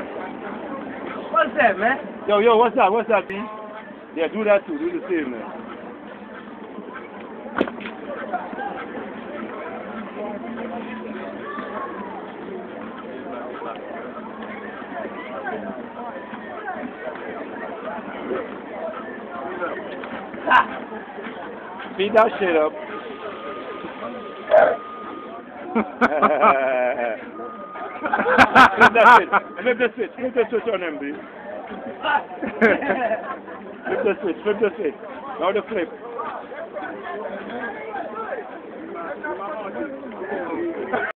What's that, man? Yo, what's up? What's up, B? Yeah, do that too. Do the same, man. Speed that shit up. Flip the switch on him, B. Flip the switch. Now the flip.